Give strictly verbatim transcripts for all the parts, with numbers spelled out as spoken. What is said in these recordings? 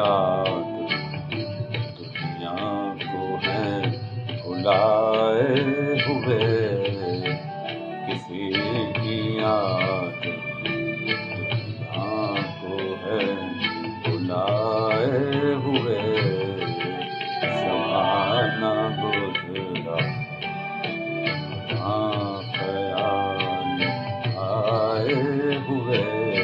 याद दुनिया को है भुलाए हुए, किसी की याद दुनिया को है भुलाए हुए। ज़माना गुज़रा हाँ ख़याल आए हुए,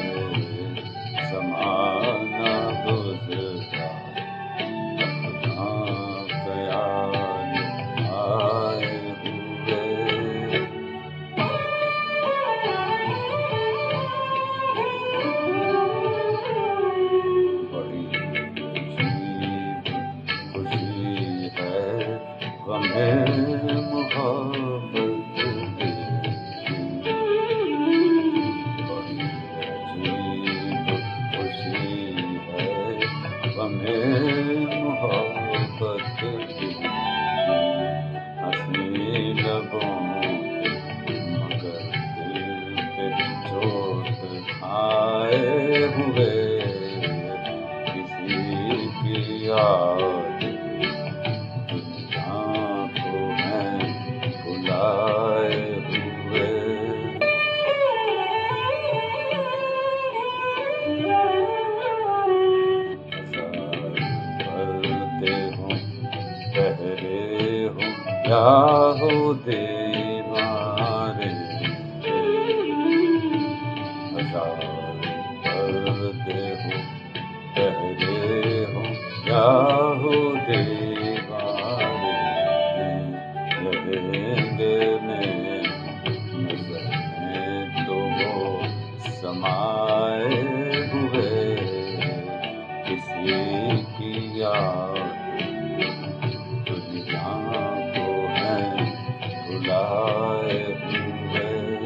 ज़माना गुज़रा हाँ ख़याल आए हुए। बड़ी अजीब खुशी है गमे मोहब्बत की, बड़ी अजीब खुशी है गमे मोहब्बत की। हंसी लबों मगर दिल पे चोट खाए हुए, किसी की याद दुनिया को है भुलाए हुए। करते हो ठहरे हो क्या हो दीवारे, करते हो ठहरे हो क्या हो दीवारे, रहेंगे में नजर में तो वो समाए हुए, किसी की याद दुनिया को है भुलाए हुए।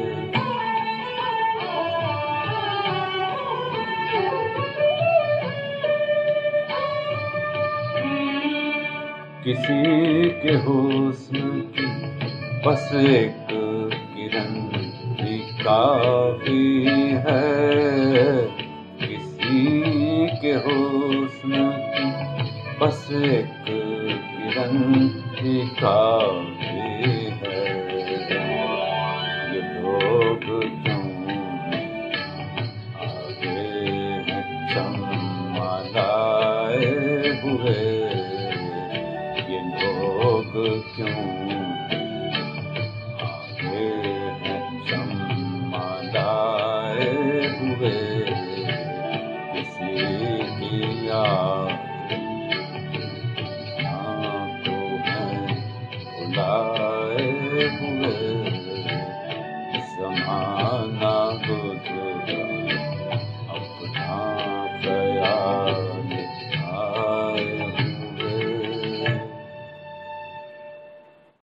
किसी के हुस्न की बस एक किरण भी काफी है, किसी के हुस्न की बस एक किरण भी काफी है। ये लोग क्यों आगे हैं चमलाए हुए, ये लोग क्यों